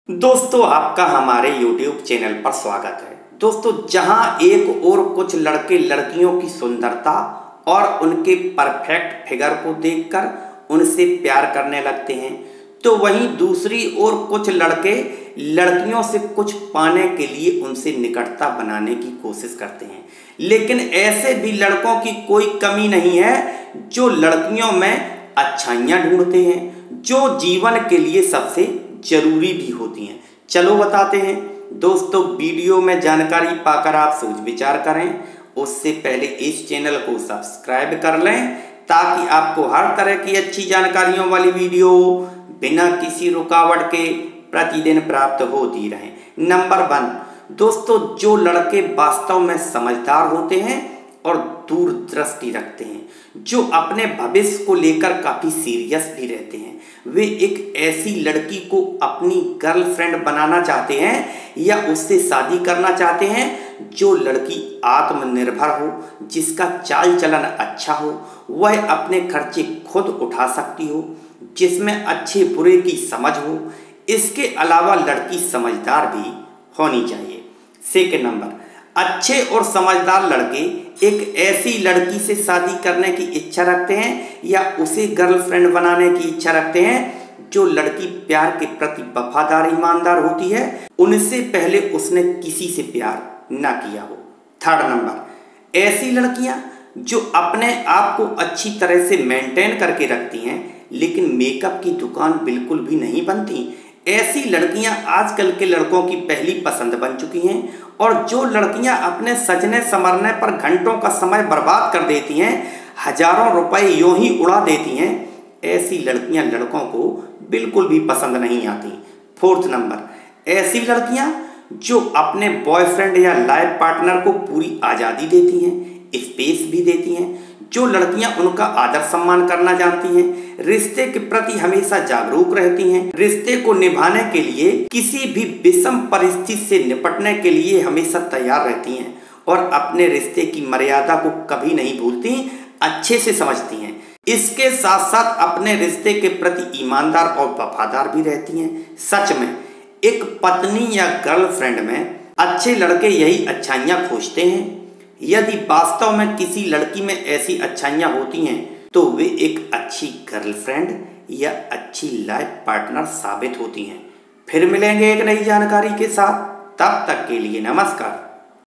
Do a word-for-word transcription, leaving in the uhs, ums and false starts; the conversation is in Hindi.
दोस्तों आपका हमारे YouTube चैनल पर स्वागत है। दोस्तों जहां एक और कुछ लड़के लड़कियों की सुंदरता और उनके परफेक्ट फिगर को देखकर उनसे प्यार करने लगते हैं, तो वहीं दूसरी ओर कुछ लड़के लड़कियों से कुछ पाने के लिए उनसे निकटता बनाने की कोशिश करते हैं। लेकिन ऐसे भी लड़कों की कोई कमी नहीं है जो लड़कियों में अच्छाइयाँ ढूंढते हैं, जो जीवन के लिए सबसे जरूरी भी होती हैं। चलो बताते हैं। दोस्तों वीडियो में जानकारी पाकर आप सोच विचार करें, उससे पहले इस चैनल को सब्सक्राइब कर लें ताकि आपको हर तरह की अच्छी जानकारियों वाली वीडियो बिना किसी रुकावट के प्रतिदिन प्राप्त होती रहे। नंबर वन, दोस्तों जो लड़के वास्तव में समझदार होते हैं और दूरदृष्टि रखते हैं, जो अपने भविष्य को लेकर काफ़ी सीरियस भी रहते हैं, वे एक ऐसी लड़की को अपनी गर्लफ्रेंड बनाना चाहते हैं या उससे शादी करना चाहते हैं जो लड़की आत्मनिर्भर हो, जिसका चाल चलन अच्छा हो, वह अपने खर्चे खुद उठा सकती हो, जिसमें अच्छे बुरे की समझ हो। इसके अलावा लड़की समझदार भी होनी चाहिए। सेकंड नंबर, अच्छे और समझदार लड़के एक ऐसी लड़की से शादी करने की इच्छा रखते हैं या उसे गर्लफ्रेंड बनाने की इच्छा रखते हैं जो लड़की प्यार के प्रति वफादार ईमानदार होती है, उनसे पहले उसने किसी से प्यार ना किया हो। थर्ड नंबर, ऐसी लड़कियां जो अपने आप को अच्छी तरह से मेंटेन करके रखती हैं लेकिन मेकअप की दुकान बिल्कुल भी नहीं बनती। ऐसी लड़कियां आजकल के लड़कों की पहली पसंद बन चुकी हैं। और जो लड़कियां अपने सजने संवरने पर घंटों का समय बर्बाद कर देती हैं, हजारों रुपए यूं ही उड़ा देती हैं, ऐसी लड़कियां लड़कों को बिल्कुल भी पसंद नहीं आती। फोर्थ नंबर, ऐसी लड़कियां जो अपने बॉयफ्रेंड या लाइफ पार्टनर को पूरी आज़ादी देती हैं, स्पेस भी देती हैं, जो लड़कियां उनका आदर सम्मान करना जानती हैं, रिश्ते के प्रति हमेशा जागरूक रहती हैं, रिश्ते को निभाने के लिए किसी भी विषम परिस्थिति से निपटने के लिए हमेशा तैयार रहती हैं और अपने रिश्ते की मर्यादा को कभी नहीं भूलती, अच्छे से समझती हैं। इसके साथ साथ अपने रिश्ते के प्रति ईमानदार और वफादार भी रहती हैं। सच में एक पत्नी या गर्लफ्रेंड में अच्छे लड़के यही अच्छाइयाँ खोजते हैं। यदि वास्तव में किसी लड़की में ऐसी अच्छाइयाँ होती हैं तो वे एक अच्छी गर्लफ्रेंड या अच्छी लाइफ पार्टनर साबित होती हैं। फिर मिलेंगे एक नई जानकारी के साथ, तब तक के लिए नमस्कार।